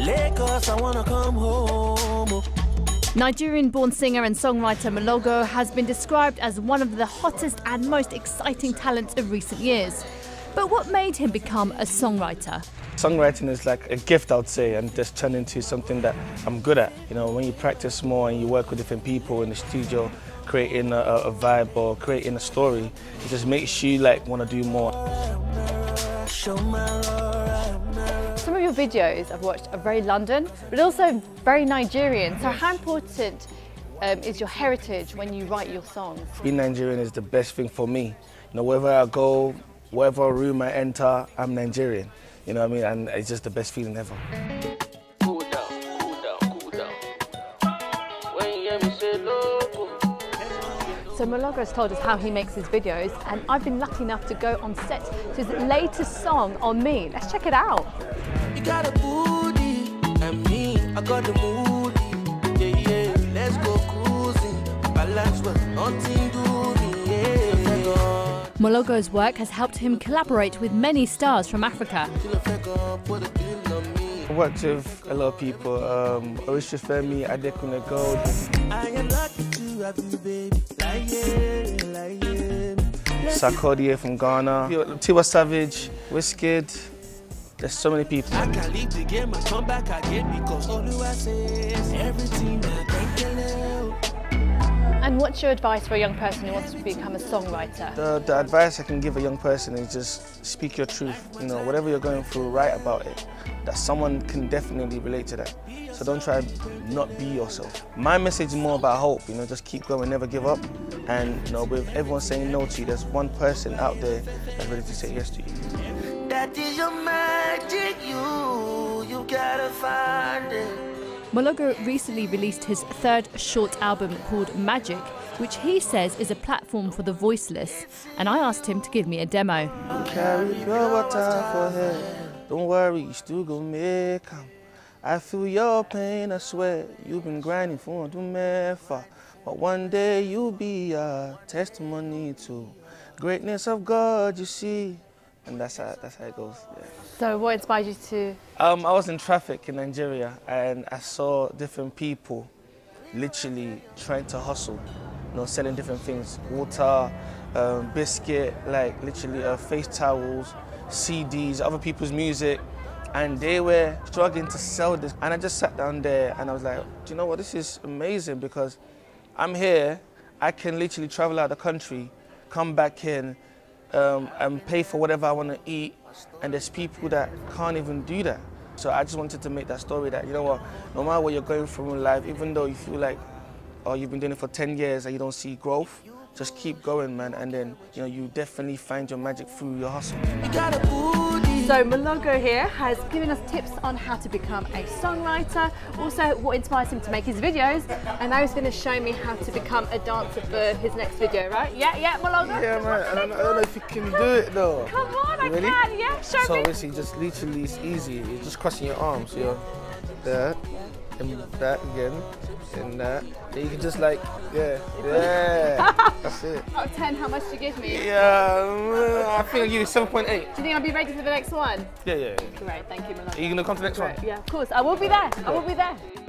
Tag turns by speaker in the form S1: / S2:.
S1: Lagos, I wanna come home.
S2: Nigerian-born singer and songwriter Moelogo has been described as one of the hottest and most exciting talents of recent years. But what made him become a songwriter?
S3: Songwriting is like a gift, I would say, and just turned into something that I'm good at. You know, when you practice more and you work with different people in the studio, creating a vibe or creating a story, it just makes you like want to do more.
S2: Some of your videos I've watched are very London, but also very Nigerian. So how important is your heritage when you write your songs?
S3: Being Nigerian is the best thing for me. You know, wherever I go, whatever room I enter, I'm Nigerian. You know what I mean? And it's just the best feeling ever.
S1: Cool down, cool down, cool down. When you hear me say loco.
S2: So Moelogo has told us how he makes his videos, and I've been lucky enough to go on set to his latest song, On Me. Let's check it out.
S1: You got a booty, and me, I got the moody. Yeah, yeah, let's go cruising. Balance with nothing to me, yeah.
S2: Moelogo's work has helped him collaborate with many stars from Africa.
S3: I worked with a lot of people, Orisha Femi, Adekune Gold.
S1: I am lucky to have you, baby.
S3: Sarkodie from Ghana, Tiwa Savage, Wizkid. There's so many people.
S1: I can't leave the game, I come back again because all I say is everything I can tell.
S2: And what's your advice for a young person who wants to become a songwriter?
S3: The advice I can give a young person is just speak your truth. You know, whatever you're going through, write about it. That someone can definitely relate to that. So don't try not be yourself. My message is more about hope. You know, just keep going, never give up. And you know, with everyone saying no to you, there's one person out there that's ready to say yes to you.
S1: That is your magic, you gotta find it.
S2: Moelogo recently released his third short album called Magic, which he says is a platform for the voiceless, and I asked him to give me a demo.
S3: Carry pure water for her. Don't worry, you still gonna make 'em. I feel your pain, I swear. You've been grinding for do me for, but one day you'll be a testimony to greatness of God, you see. And that's how it goes. Yeah.
S2: So what inspired you to?
S3: I was in traffic in Nigeria and I saw different people literally trying to hustle, you know, selling different things, water, biscuit, like literally face towels, CDs, other people's music, and they were struggling to sell this. And I just sat down there and I was like, do you know what, this is amazing because I'm here, I can literally travel out of the country, come back in, and pay for whatever I want to eat, and there's people that can't even do that. So I just wanted to make that story that, you know what, no matter what you're going through in life, even though you feel like, oh, you've been doing it for 10 years and you don't see growth, just keep going, man, and then, you know, you definitely find your magic through your hustle.
S2: So Moelogo here has given us tips on how to become a songwriter, also what inspires him to make his videos, and now he's going to show me how to become a dancer for his next video, right? Yeah, Moelogo?
S3: Yeah, man, I don't know if you can do it though.
S2: Come on, I
S3: Ready?
S2: can, yeah, show me.
S3: So basically, just literally, it's easy. You're just crossing your arms, you're there, and that again, and that. Then you can just like, yeah, that's it.
S2: Out of 10, how much do you give me?
S3: Yeah, I think I'll give you 7.8.
S2: Do you think I'll be ready for the next one?
S3: Yeah.
S2: Great, thank you, Moelogo.
S3: Are you going to come to the next one?
S2: Yeah, of course, I will be there. I will be there.